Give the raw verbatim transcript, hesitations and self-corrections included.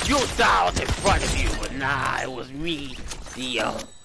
You thought I was in front of you, but nah, it was me, the uh,